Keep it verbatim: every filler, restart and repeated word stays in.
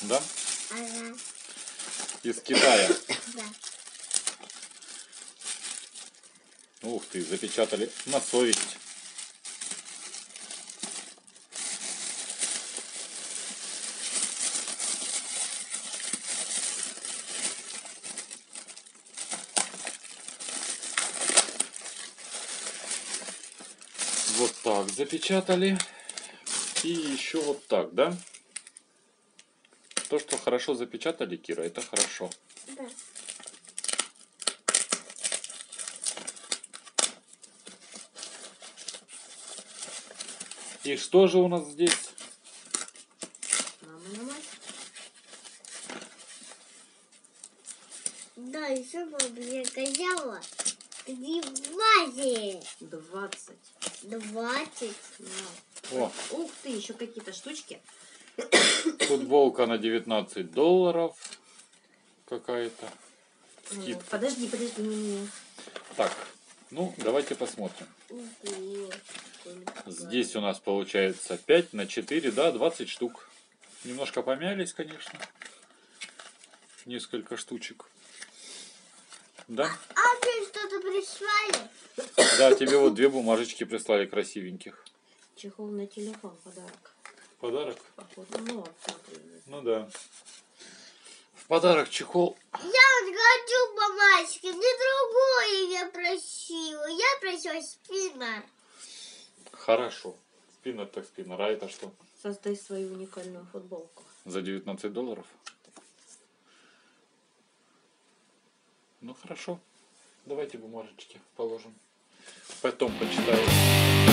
Да? Ага. Из Китая. Да. Ух ты, запечатали на совесть. Вот так запечатали. И еще вот так, да? То, что хорошо запечатали, Кира, это хорошо. Да. И что же у нас здесь? Мама, мать. Да, еще бы я казала. Где влази? Двадцать. Двадцать. Да. О, Ух ты, еще какие-то штучки. футболка на девятнадцать долларов. Какая-то. Ну, Скидка. подожди, подожди, не, не. Так, ну давайте посмотрим. Ого. Здесь у нас получается пять на четыре, да, двадцать штук. Немножко помялись, конечно. Несколько штучек. Да? А мне что-то прислали? Да, тебе вот две бумажечки прислали красивеньких. Чехол на телефон, подарок. Подарок? Походу, ну, вот, смотри. Ну да. В подарок чехол. Я вот хочу бумажки, мне другое я просила. Я просила спиннер. Хорошо. Спиннер так спиннер. А это что? Создай свою уникальную футболку. За девятнадцать долларов? Ну хорошо. Давайте бумажечки положим. Потом почитаю.